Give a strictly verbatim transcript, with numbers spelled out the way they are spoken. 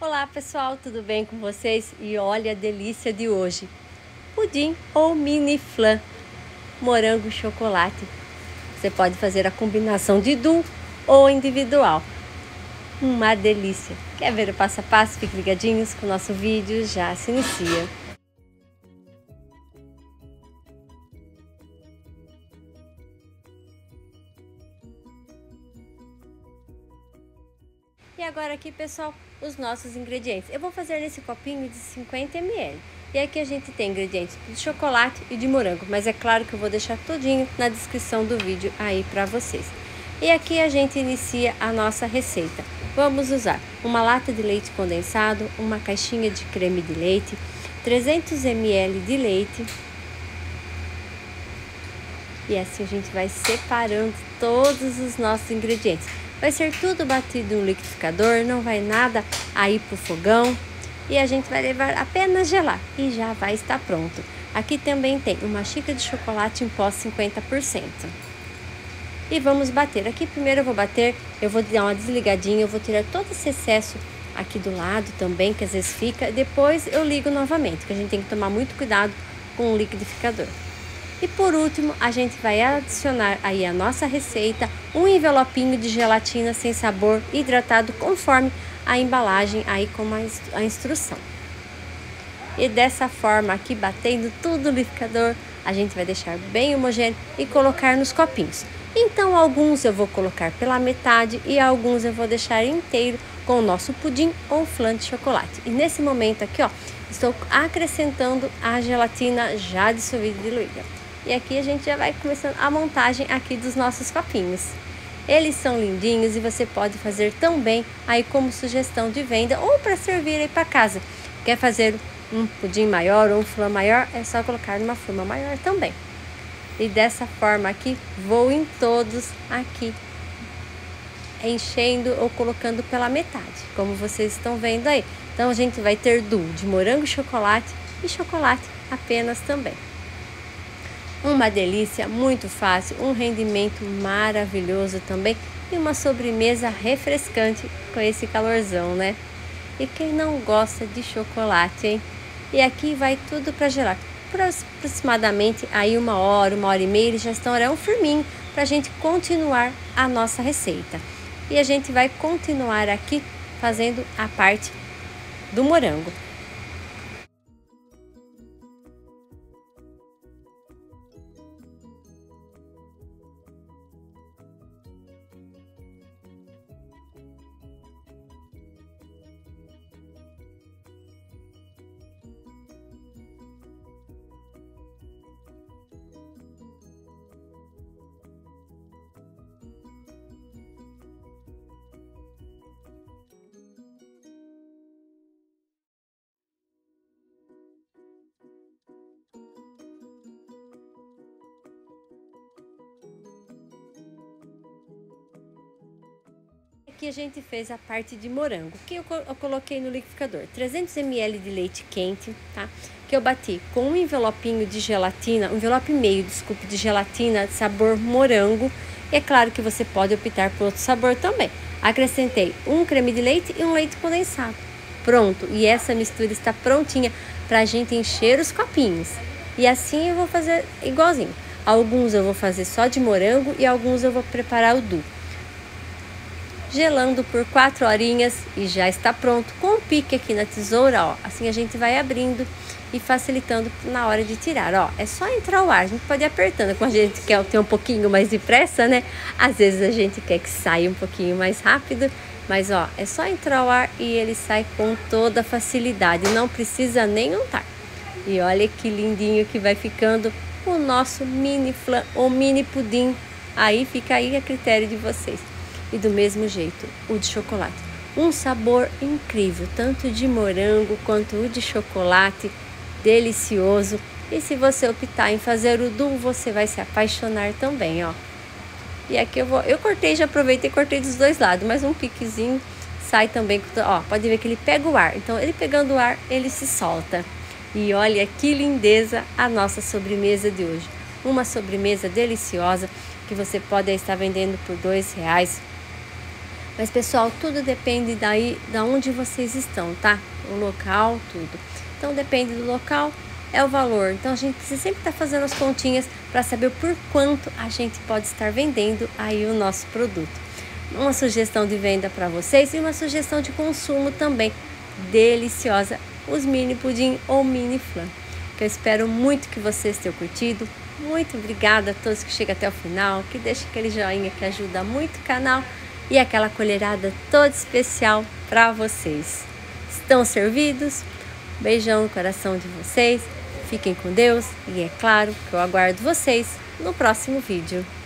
Olá pessoal, tudo bem com vocês? E olha a delícia de hoje, pudim ou mini flan, morango e chocolate. Você pode fazer a combinação de duo ou individual, uma delícia. Quer ver o passo a passo? Fiquem ligadinhos que o nosso vídeo já se inicia. E agora aqui, pessoal, os nossos ingredientes. Eu vou fazer nesse copinho de cinquenta mililitros. E aqui a gente tem ingredientes de chocolate e de morango, mas é claro que eu vou deixar tudinho na descrição do vídeo aí para vocês. E aqui a gente inicia a nossa receita. Vamos usar uma lata de leite condensado, uma caixinha de creme de leite, trezentos mililitros de leite. E assim a gente vai separando todos os nossos ingredientes. Vai ser tudo batido no liquidificador, não vai nada aí pro fogão. E a gente vai levar apenas gelar e já vai estar pronto. Aqui também tem uma xícara de chocolate em pó cinquenta por cento. E vamos bater. Aqui primeiro eu vou bater, eu vou dar uma desligadinha, eu vou tirar todo esse excesso aqui do lado também, que às vezes fica. Depois eu ligo novamente, que a gente tem que tomar muito cuidado com o liquidificador. E por último, a gente vai adicionar aí a nossa receita, um envelopinho de gelatina sem sabor, hidratado conforme a embalagem aí com a instrução. E dessa forma aqui, batendo tudo no liquidificador, a gente vai deixar bem homogêneo e colocar nos copinhos. Então alguns eu vou colocar pela metade e alguns eu vou deixar inteiro com o nosso pudim ou flan de chocolate. E nesse momento aqui, ó, estou acrescentando a gelatina já dissolvida e diluída. E aqui a gente já vai começando a montagem aqui dos nossos copinhos. Eles são lindinhos e você pode fazer também aí como sugestão de venda ou para servir aí para casa. Quer fazer um pudim maior ou um flan maior, é só colocar numa forma maior também. E dessa forma aqui, vou em todos aqui, enchendo ou colocando pela metade, como vocês estão vendo aí. Então a gente vai ter duo de morango e chocolate e chocolate apenas também. Uma delícia, muito fácil, um rendimento maravilhoso também e uma sobremesa refrescante com esse calorzão, né? E quem não gosta de chocolate, hein? E aqui vai tudo para gelar. Por aproximadamente aí uma hora, uma hora e meia, eles já estarão firminho para a gente continuar a nossa receita. E a gente vai continuar aqui fazendo a parte do morango. Aqui a gente fez a parte de morango, que eu, eu coloquei no liquidificador, trezentos mililitros de leite quente, tá? Que eu bati com um envelopinho de gelatina, um envelope e meio, desculpe, de gelatina de sabor morango. E é claro que você pode optar por outro sabor também. Acrescentei um creme de leite e um leite condensado. Pronto, e essa mistura está prontinha para a gente encher os copinhos. E assim eu vou fazer igualzinho. Alguns eu vou fazer só de morango e alguns eu vou preparar o duo. Gelando por quatro horinhas e já está pronto com um pique aqui na tesoura, ó. Assim a gente vai abrindo e facilitando na hora de tirar, ó. É só entrar o ar, a gente pode ir apertando, como a gente quer ter um pouquinho mais de pressa, né? Às vezes a gente quer que saia um pouquinho mais rápido, mas ó, é só entrar o ar e ele sai com toda facilidade, não precisa nem untar. E olha que lindinho que vai ficando o nosso mini flan ou mini pudim. Aí fica aí a critério de vocês. E do mesmo jeito, o de chocolate. Um sabor incrível, tanto de morango quanto o de chocolate, delicioso. E se você optar em fazer o duo, você vai se apaixonar também, ó. E aqui eu vou, eu cortei, já aproveitei e cortei dos dois lados, mas um piquezinho sai também, ó, pode ver que ele pega o ar. Então, ele pegando o ar, ele se solta. E olha que lindeza a nossa sobremesa de hoje. Uma sobremesa deliciosa que você pode estar vendendo por dois reais. Mas, pessoal, tudo depende daí, da onde vocês estão, tá? O local, tudo. Então, depende do local, é o valor. Então, a gente precisa sempre estar fazendo as continhas para saber por quanto a gente pode estar vendendo aí o nosso produto. Uma sugestão de venda para vocês e uma sugestão de consumo também deliciosa, os mini pudim ou mini flan. Que eu espero muito que vocês tenham curtido. Muito obrigada a todos que chegam até o final, que deixa aquele joinha que ajuda muito o canal e aquela colherada toda especial para vocês. Estão servidos? Beijão no coração de vocês. Fiquem com Deus e é claro que eu aguardo vocês no próximo vídeo.